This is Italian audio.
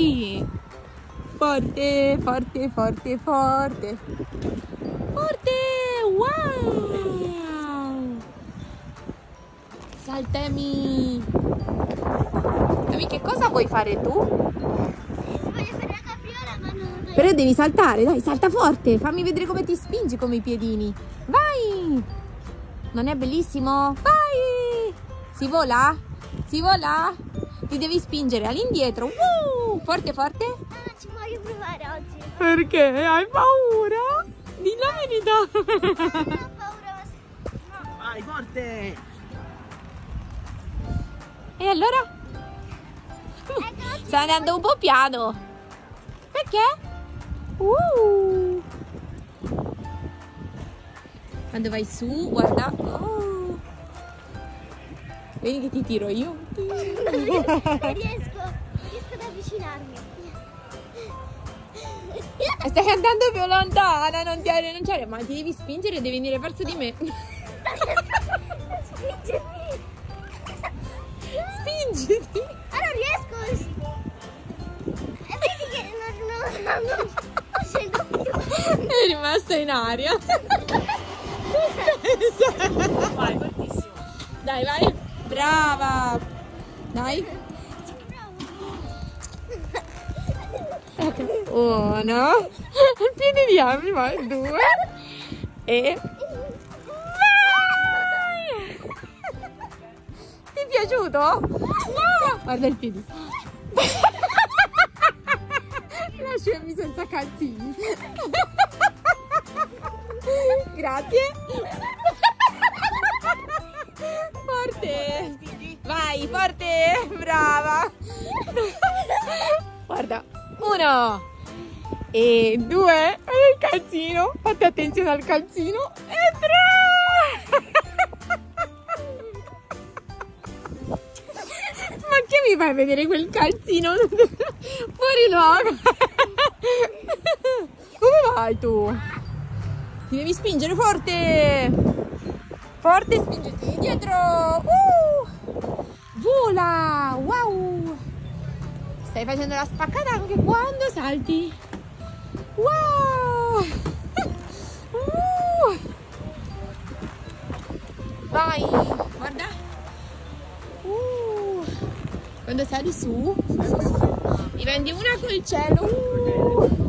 Vai! Forte, forte, forte, forte. Forte! Wow! Salta Amy! Amy, che cosa vuoi fare tu? Voglio fare la capriola, ma non... Però devi saltare, dai, salta forte. Fammi vedere come ti spingi con i piedini. Vai! Non è bellissimo? Vai! Si vola? Si vola? Ti devi spingere all'indietro. Forte, forte. No, non ci voglio provare oggi. Perché? Hai paura? Di la verità. Non ho paura, ma... Vai, forte! E allora? Sta andando un po' piano. Perché? Quando vai su, guarda. Oh. Vedi che ti tiro io. Non riesco ad avvicinarmi. Stai andando più lontana, non c'è, ma ti devi spingere e devi venire verso di me. Spingermi. Spingiti. Ah, non riesco. E vedi che non scendo più. È rimasta in aria. Vai, fortissimo! Dai, vai. Brava. Dai. Ok. Uno. Il piede di Amy, vai. Due. E... vai! Ti è piaciuto? No! Guarda il piede. Lasciami senza calzini. Grazie. Forte. Vai, forte. Brava. Guarda. 1 e 2 e il calzino. Fate attenzione al calzino. E 3. Ma che mi fai vedere quel calzino? Fuori luogo. Dove vai tu? Ti devi spingere forte. Forte, spingiti dietro. Vola. Wow. Stai facendo la spaccata anche quando salti. Wow. Vai, guarda. Quando sali su, mi prendi una col cielo.